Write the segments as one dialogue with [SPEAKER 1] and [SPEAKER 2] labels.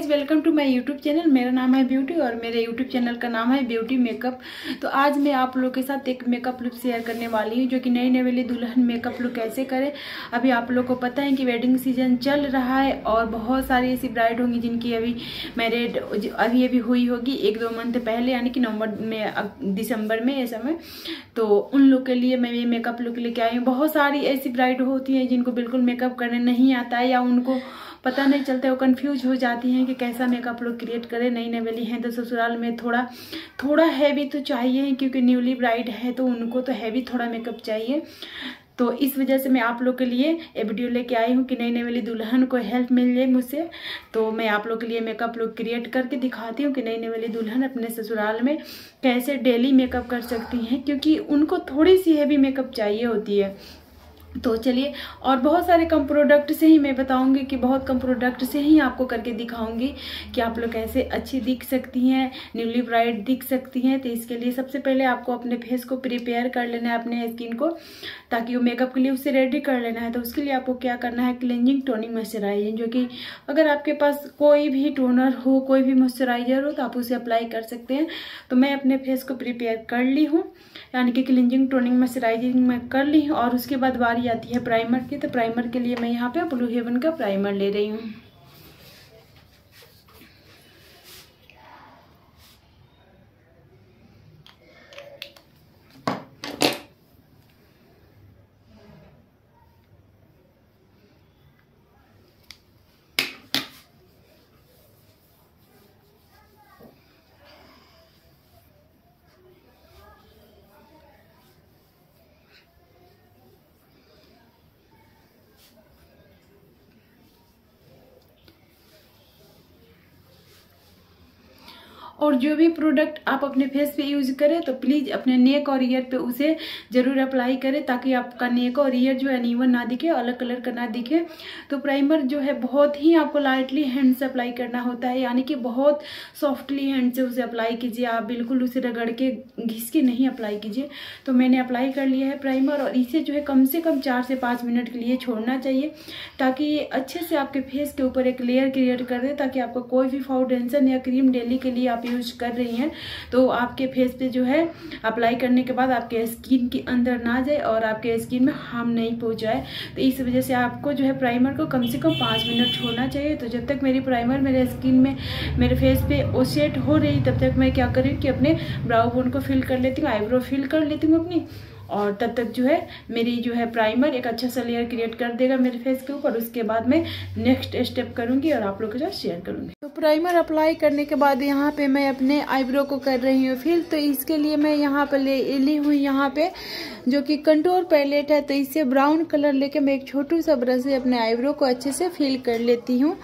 [SPEAKER 1] Guys, welcome to my YouTube channel. मेरा नाम है ब्यूटी और मेरे यूट्यूब चैनल का नाम है ब्यूटी मेकअप। तो आज मैं आप लोगों के साथ एक मेकअप लुक शेयर करने वाली हूँ, जो कि नई नवेली दुल्हन मेकअप लुक कैसे करें। अभी आप लोगों को पता है कि वेडिंग सीजन चल रहा है और बहुत सारी ऐसी ब्राइड होंगी जिनकी अभी मैरिड अभी हुई होगी 1-2 मंथ पहले, यानी कि नवंबर में दिसंबर में ये समय। तो उन लोग के लिए मैं ये मेकअप लुक लेके आई हूँ। बहुत सारी ऐसी ब्राइड होती हैं जिनको बिल्कुल मेकअप करने नहीं आता है या उनको पता नहीं चलता, वो कंफ्यूज हो जाती हैं कि कैसा मेकअप लुक क्रिएट करें। नई नवेली हैं तो ससुराल में थोड़ा हैवी तो चाहिए, क्योंकि न्यूली ब्राइड है तो उनको तो हैवी थोड़ा मेकअप चाहिए। तो इस वजह से मैं आप लोग के लिए ये वीडियो लेके आई हूँ कि नई नवेली दुल्हन को हेल्प मिल जाए मुझसे। तो मैं आप लोग के लिए मेकअप लुक क्रिएट करके दिखाती हूँ कि नई नवेली दुल्हन अपने ससुराल में कैसे डेली मेकअप कर सकती हैं, क्योंकि उनको थोड़ी सी हैवी मेकअप चाहिए होती है। तो चलिए, और बहुत सारे कम प्रोडक्ट से ही मैं बताऊंगी कि बहुत कम प्रोडक्ट से ही आपको करके दिखाऊंगी कि आप लोग कैसे अच्छी दिख सकती हैं, न्यूली ब्राइड दिख सकती हैं। तो इसके लिए सबसे पहले आपको अपने फेस को प्रिपेयर कर लेना है, अपने स्किन को, ताकि वो मेकअप के लिए उससे रेडी कर लेना है। तो उसके लिए आपको क्या करना है, क्लेंजिंग टोनिंग मॉइस्चराइजर, जो कि अगर आपके पास कोई भी टोनर हो, कोई भी मॉइस्चराइजर हो तो आप उसे अप्लाई कर सकते हैं। तो मैं अपने फेस को प्रिपेयर कर ली हूँ, यानी कि क्लेंजिंग टोनिंग मॉइस्चराइजिंग मैं कर ली हूँ। और उसके बाद बारी आती है प्राइमर की। तो प्राइमर के लिए मैं यहाँ पे ब्लू हेवन का प्राइमर ले रही हूँ। और जो भी प्रोडक्ट आप अपने फेस पे यूज करें तो प्लीज अपने नेक और ईयर पे उसे जरूर अप्लाई करें, ताकि आपका नेक और ईयर जो है अनइवन ना दिखे, अलग कलर का ना दिखे। तो प्राइमर जो है बहुत ही आपको लाइटली हैंड से अप्लाई करना होता है, यानी कि बहुत सॉफ्टली हैंड से उसे अप्लाई कीजिए। आप बिल्कुल उसे रगड़ के घिस के नहीं अप्लाई कीजिए। तो मैंने अप्लाई कर लिया है प्राइमर, और इसे जो है कम से कम 4 से 5 मिनट के लिए छोड़ना चाहिए, ताकि ये अच्छे से आपके फेस के ऊपर एक लेयर क्रिएट कर दे, ताकि आपको कोई भी फाउंडेशन या क्रीम डेली के लिए आप यूज कर रही हैं तो आपके फेस पे जो है अप्लाई करने के बाद आपके स्किन के अंदर ना जाए और आपके स्किन में हार्म नहीं पहुंचाए। तो इस वजह से आपको जो है प्राइमर को कम से कम 5 मिनट छोड़ना चाहिए। तो जब तक मेरी प्राइमर मेरे स्किन में, मेरे फेस पे ओसेट हो रही, तब तक मैं क्या करी कि अपने ब्राउ बोन को फिल कर लेती हूँ, आईब्रो फिल कर लेती हूँ अपनी। और तब तक जो है मेरी जो है प्राइमर एक अच्छा सा लेयर क्रिएट कर देगा मेरे फेस के ऊपर। उसके बाद मैं नेक्स्ट स्टेप करूंगी और आप लोगों के साथ शेयर करूंगी। तो प्राइमर अप्लाई करने के बाद यहाँ पे मैं अपने आईब्रो को कर रही हूँ फिल। तो इसके लिए मैं यहाँ पे ली हुई यहाँ पे जो कि कंटूर पैलेट है। तो इससे ब्राउन कलर लेके मैं एक छोटू सा ब्रश से अपने आईब्रो को अच्छे से फिल कर लेती हूँ।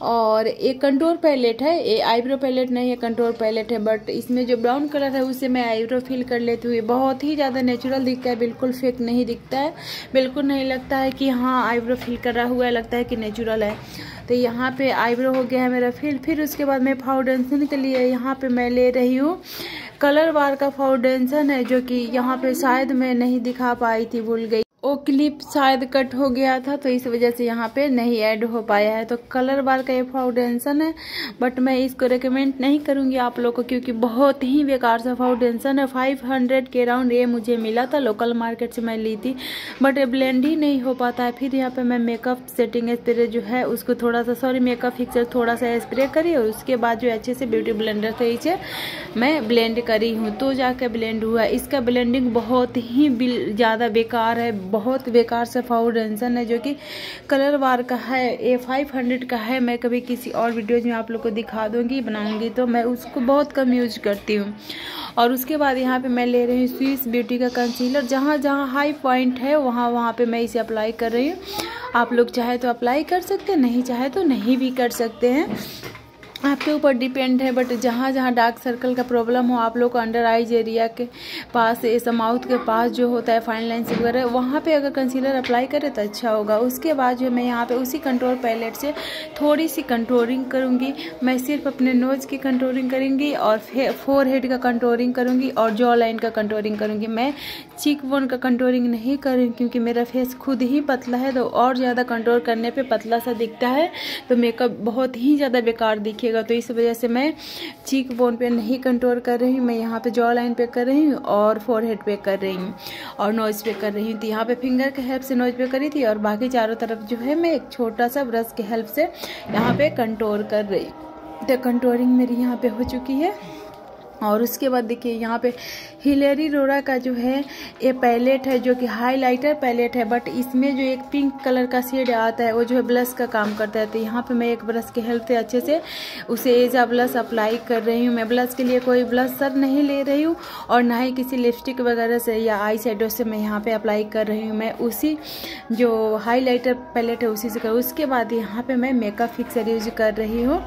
[SPEAKER 1] और एक कंटूर पैलेट है, ये आईब्रो पैलेट नहीं है, कंटूर पैलेट है, बट इसमें जो ब्राउन कलर है उससे मैं आईब्रो फिल कर लेती हूँ। बहुत ही ज़्यादा नेचुरल दिखता है, बिल्कुल फेक नहीं दिखता है, बिल्कुल नहीं लगता है कि हाँ आईब्रो फिल कर रहा हुआ है, लगता है कि नेचुरल है। तो यहाँ पे आईब्रो हो गया है मेरा फिल। फिर उसके बाद मैं फाउंडेशन के लिए यहाँ पे मैं ले रही हूँ कलर बार का फाउंडेशन है, जो कि यहाँ पे शायद मैं नहीं दिखा पाई थी, भूल गई, वो क्लिप शायद कट हो गया था तो इस वजह से यहाँ पे नहीं ऐड हो पाया है। तो कलर बार का ये फाउंडेशन है, बट मैं इसको रिकमेंड नहीं करूँगी आप लोगों को, क्योंकि बहुत ही बेकार सा फाउंडेशन है। 500 के राउंड ये मुझे मिला था, लोकल मार्केट से मैं ली थी, बट ये ब्लेंड ही नहीं हो पाता है। फिर यहाँ पे मैं मेकअप सेटिंग स्प्रे जो है उसको थोड़ा सा, मेकअप फिक्सर थोड़ा सा स्प्रे करी, और उसके बाद जो अच्छे से ब्यूटी ब्लेंडर से इसे मैं ब्लेंड करी हूँ, तो जाके ब्लेंड हुआ। इसका ब्लेंडिंग बहुत ही ज़्यादा बेकार है, बहुत बेकार सा फाउंडेशन है, जो कि कलर बार का है। ये 500 का है। मैं कभी किसी और वीडियोज में आप लोग को दिखा दूंगी, बनाऊंगी, तो मैं उसको बहुत कम यूज करती हूँ। और उसके बाद यहाँ पे मैं ले रही हूँ स्विस ब्यूटी का कंसीलर। जहाँ जहाँ हाई पॉइंट है वहाँ पे मैं इसे अप्लाई कर रही हूँ। आप लोग चाहे तो अप्लाई कर सकते हैं, नहीं चाहे तो नहीं भी कर सकते हैं, आपके ऊपर डिपेंड है। बट जहाँ जहाँ डार्क सर्कल का प्रॉब्लम हो, आप लोग को अंडर आइज एरिया के पास, ऐसा माउथ के पास जो होता है फाइन लाइन्स वगैरह, वहाँ पे अगर कंसीलर अप्लाई करें तो अच्छा होगा। उसके बाद जो मैं यहाँ पे उसी कंटूर पैलेट से थोड़ी सी कंटूरिंग करूँगी। मैं सिर्फ अपने नोज़ की कंटूरिंग करूँगी और फोरहेड का कंटूरिंग करूँगी और जॉ लाइन का कंटूरिंग करूँगी। मैं चीक बोन का कंटूरिंग नहीं करूँगी, क्योंकि मेरा फेस खुद ही पतला है, तो और ज़्यादा कंटूर करने पर पतला सा दिखता है, तो मेकअप बहुत ही ज़्यादा बेकार दिखे दिखेगा, तो इस वजह से मैं चीक बोन पे नहीं कंट्रोल कर रही हूँ। मैं यहाँ पे जॉ लाइन पे कर रही हूँ और फोरहेड पे कर रही हूँ और नोज पे कर रही हूँ। तो यहाँ पे फिंगर के हेल्प से नोज पे करी थी और बाकी चारों तरफ जो है मैं एक छोटा सा ब्रश के हेल्प से यहाँ पे कंट्रोल कर रही हूँ। तो कंट्रोलिंग मेरी यहाँ पे हो चुकी है। और उसके बाद देखिए यहाँ पे हिलेरी रोरा का जो है ये पैलेट है, जो कि हाइलाइटर पैलेट है, बट इसमें जो एक पिंक कलर का शेड आता है वो जो है ब्लश का काम करता है। तो यहाँ पे मैं एक ब्रश के हेल्प से अच्छे से उसे एजा ब्लश अप्लाई कर रही हूँ। मैं ब्लश के लिए कोई ब्लशर नहीं ले रही हूँ और ना ही किसी लिपस्टिक वगैरह से या आई शेडो से मैं यहाँ पे अप्लाई कर रही हूँ। मैं उसी जो हाईलाइटर पैलेट है उसी से कर। उसके बाद यहाँ पे मैं मेकअप फिक्सर यूज कर रही हूँ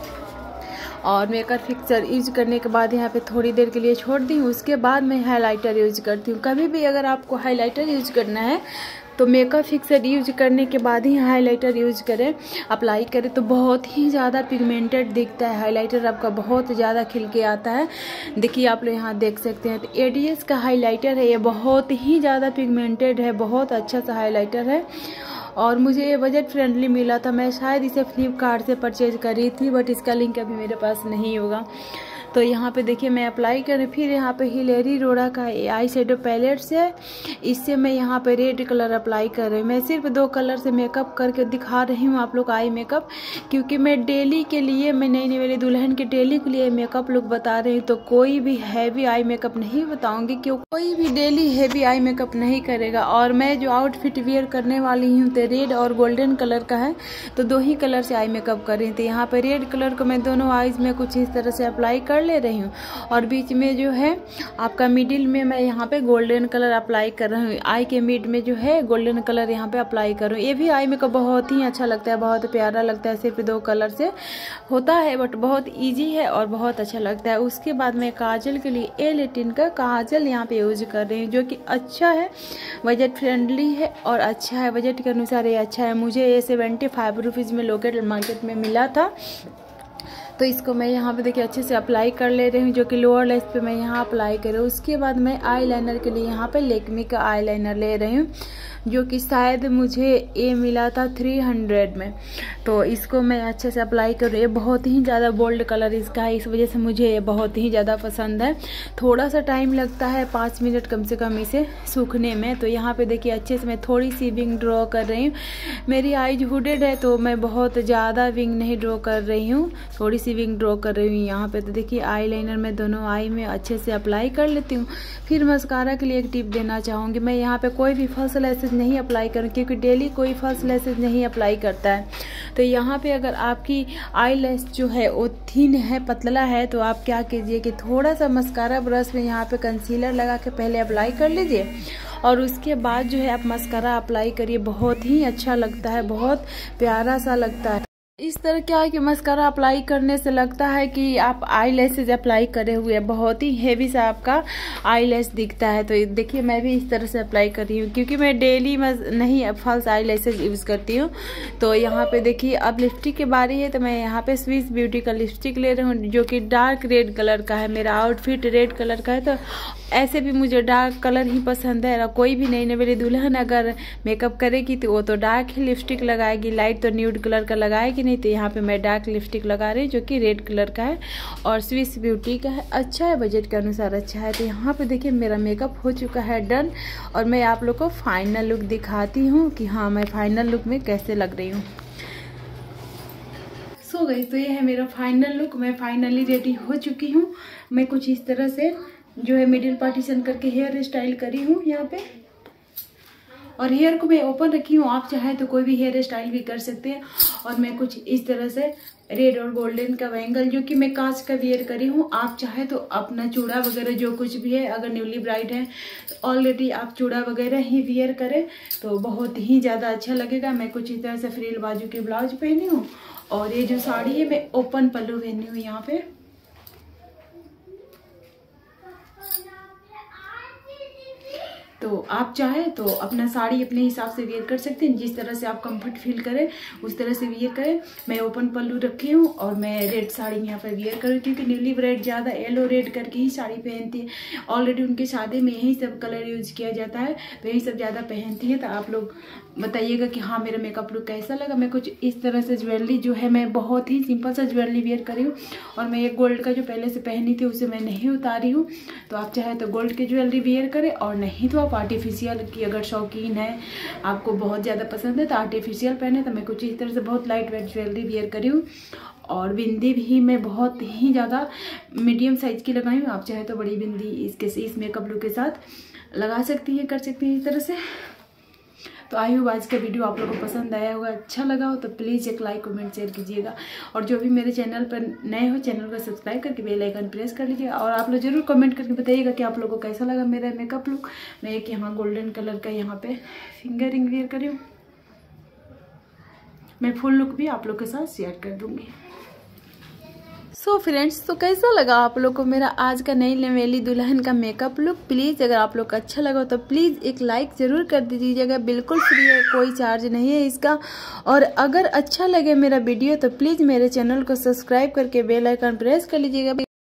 [SPEAKER 1] और मेकअप फिक्सर यूज करने के बाद यहाँ पे थोड़ी देर के लिए छोड़ दी हूँ। उसके बाद मैं हाइलाइटर यूज करती हूँ। कभी भी अगर आपको हाइलाइटर यूज करना है तो मेकअप फिक्सर यूज करने के बाद ही हाइलाइटर यूज करें, अप्लाई करें, तो बहुत ही ज़्यादा पिगमेंटेड दिखता है। हाइलाइटर आपका बहुत ज़्यादा खिल के आता है। देखिए आप लोग यहाँ देख सकते हैं, तो एडीएस का हाइलाइटर है, ये बहुत ही ज़्यादा पिगमेंटेड है, बहुत अच्छा सा हाइलाइटर है और मुझे ये बजट फ्रेंडली मिला था। मैं शायद इसे फ्लिपकार्ट से परचेज करी थी, बट इसका लिंक अभी मेरे पास नहीं होगा। तो यहाँ पे देखिए मैं अप्लाई करें। फिर यहाँ पे हिलेरी रोरा का आई शेडो पैलेट से इससे मैं यहाँ पे रेड कलर अप्लाई कर रही हूँ। मैं सिर्फ 2 कलर से मेकअप करके दिखा रही हूँ आप लोग आई मेकअप, क्योंकि मैं डेली के लिए, मैं नई वाली दुल्हन के डेली के लिए मेकअप लुक बता रही हूँ। तो कोई भी हैवी आई मेकअप नहीं बताऊंगी, क्योंकि कोई भी डेली हैवी आई मेकअप नहीं करेगा। और मैं जो आउटफिट वेयर करने वाली हूँ तो रेड और गोल्डन कलर का है, तो 2 ही कलर से आई मेकअप कर रही थी। यहाँ पे रेड कलर को मैं दोनों आईज में कुछ इस तरह से अप्लाई कर ले रही हूँ और बीच में जो है आपका मिडिल में मैं यहाँ पे गोल्डन कलर अप्लाई कर रही हूँ। आई के मिड में जो है गोल्डन कलर यहाँ पे अप्लाई कर रही हूँ। ये भी आई मेकअप बहुत ही अच्छा लगता है, बहुत प्यारा लगता है। सिर्फ 2 कलर से होता है, बट बहुत ईजी है और बहुत अच्छा लगता है। उसके बाद मैं काजल के लिए A18 का काजल यहाँ पे यूज कर रही हूँ, जो कि अच्छा है, बजट फ्रेंडली है और अच्छा है, बजट के अनुसार ये अच्छा है। मुझे ये 75 रुपीज़ में लोकल मार्केट में मिला था। तो इसको मैं यहाँ पे देखिए अच्छे से अप्लाई कर ले रही हूँ, जो कि लोअर लेस पे मैं यहाँ अप्लाई कर रही हूँ। उसके बाद मैं आईलाइनर के लिए यहाँ पे लेकमी का आईलाइनर ले रही हूँ, जो कि शायद मुझे ये मिला था 300 में। तो इसको मैं अच्छे से अप्लाई कर रही हूँ। बहुत ही ज़्यादा बोल्ड कलर इसका है, इस वजह से मुझे ये बहुत ही ज़्यादा पसंद है। थोड़ा सा टाइम लगता है, 5 मिनट कम से कम इसे सूखने में। तो यहाँ पे देखिए अच्छे से मैं थोड़ी सी विंग ड्रॉ कर रही हूँ। मेरी आईज हुडेड है तो मैं बहुत ज़्यादा विंग नहीं ड्रॉ कर रही हूँ, थोड़ी सी विंग ड्रॉ कर रही हूँ यहाँ पे। तो देखिए आईलाइनर मैं दोनों आई में अच्छे से अप्लाई कर लेती हूँ। फिर मस्कारा के लिए एक टिप देना चाहूँगी, मैं यहाँ पे कोई भी फॉल्स लैशेज नहीं अप्लाई करूँ, क्योंकि डेली कोई फॉल्स लैशेज नहीं अप्लाई करता है। तो यहाँ पे अगर आपकी आई लैश जो है वो थिन है, पतला है, तो आप क्या कीजिए कि थोड़ा सा मस्कारा ब्रश में यहाँ पे कंसीलर लगा के पहले अप्लाई कर लीजिए और उसके बाद जो है आप मस्कारा अप्लाई करिए। बहुत ही अच्छा लगता है, बहुत प्यारा सा लगता है। इस तरह क्या है कि मस्कारा अप्लाई करने से लगता है कि आप आई लैशेज अप्लाई करे हुए, बहुत ही हेवी सा आपका आई लैश दिखता है। तो देखिए मैं भी इस तरह से अप्लाई कर रही हूँ, क्योंकि मैं डेली नहीं फॉल्स आई लैशेज यूज़ करती हूँ। तो यहाँ पे देखिए अब लिपस्टिक की बारी है, तो मैं यहाँ पे स्विस ब्यूटी का लिपस्टिक ले रही हूँ, जो कि डार्क रेड कलर का है। मेरा आउटफिट रेड कलर का है, तो ऐसे भी मुझे डार्क कलर ही पसंद है। कोई भी नई नवेली दुल्हन अगर मेकअप करेगी तो वो तो डार्क ही लिपस्टिक लगाएगी, लाइट तो न्यूड कलर का लगाएगी नहीं। तो यहाँ पे मैं डार्क लिपस्टिक लगा रही हूँ, जो कि रेड कलर का है और स्विस ब्यूटी का है। अच्छा है, बजट के अनुसार अच्छा है। तो यहाँ पे देखिए मेरा मेकअप हो चुका है डन, और मैं आप लोग को फाइनल लुक दिखाती हूँ कि हाँ मैं फाइनल लुक में कैसे लग रही हूँ। सो गई, तो ये है मेरा फाइनल लुक। मैं फाइनली रेडी हो चुकी हूँ। मैं कुछ इस तरह से जो है मिडिल पार्टीशन करके हेयर स्टाइल करी हूँ यहाँ पे, और हेयर को मैं ओपन रखी हूँ। आप चाहे तो कोई भी हेयर स्टाइल भी कर सकते हैं। और मैं कुछ इस तरह से रेड और गोल्डन का बैंगल, जो कि मैं कांच का वियर करी हूँ। आप चाहे तो अपना चूड़ा वगैरह जो कुछ भी है, अगर न्यूली ब्राइड है तो ऑलरेडी आप चूड़ा वगैरह ही वियर करें तो बहुत ही ज़्यादा अच्छा लगेगा। मैं कुछ इस तरह से फ्रिल बाजू की ब्लाउज पहनी हूँ, और ये जो साड़ी है मैं ओपन पल्लू पहनी हूँ यहाँ पे। तो आप चाहे तो अपना साड़ी अपने हिसाब से वेयर कर सकते हैं, जिस तरह से आप कंफर्ट फील करें उस तरह से वेयर करें। मैं ओपन पल्लू रखी हूँ और मैं रेड साड़ी यहाँ पर वेयर करूँ, क्योंकि न्यूली ब्राइड ज़्यादा येलो रेड करके ही साड़ी पहनती है। ऑलरेडी उनके शादी में यही सब कलर यूज किया जाता है, तो यही सब ज़्यादा पहनती है। तो आप लोग बताइएगा कि हाँ मेरा मेकअप लुक कैसा लगा। मैं कुछ इस तरह से ज्वेलरी जो है, मैं बहुत ही सिंपल सा ज्वेलरी वेयर करी हूँ, और मैं ये गोल्ड का जो पहले से पहनी थी उसे मैं नहीं उतारी हूँ। तो आप चाहे तो गोल्ड की ज्वेलरी वेयर करें, और नहीं तो आप आर्टिफिशियल की अगर शौकीन है, आपको बहुत ज़्यादा पसंद है तो आर्टिफिशियल पहने। तो मैं कुछ इस तरह से बहुत लाइट वेट ज्वेलरी वेयर करी हूँ, और बिंदी भी मैं बहुत ही ज़्यादा मीडियम साइज़ की लगाई हूँ। आप चाहे तो बड़ी बिंदी इस मेकअप लुक के साथ लगा सकती हैं, कर सकती हैं इस तरह से। तो आई होप आज का वीडियो आप लोगों को पसंद आया होगा, अच्छा लगा हो तो प्लीज़ एक लाइक कमेंट शेयर कीजिएगा, और जो भी मेरे चैनल पर नए हो चैनल को सब्सक्राइब करके बेल आइकन प्रेस कर लीजिएगा। और आप लोग जरूर कमेंट करके बताइएगा कि आप लोगों को कैसा लगा मेरा मेकअप लुक। मैं एक यहाँ गोल्डन कलर का यहाँ पे फिंगर रिंग वेयर करी हूँ। मैं फुल लुक भी आप लोग के साथ शेयर कर दूंगी। सो फ्रेंड्स, तो कैसा लगा आप लोग को मेरा आज का नई नवेली दुल्हन का मेकअप लुक। प्लीज़ अगर आप लोग को अच्छा लगा तो प्लीज़ एक लाइक ज़रूर कर दीजिएगा, बिल्कुल फ्री है, कोई चार्ज नहीं है इसका। और अगर अच्छा लगे मेरा वीडियो तो प्लीज़ मेरे चैनल को सब्सक्राइब करके बेल आइकन प्रेस कर लीजिएगा।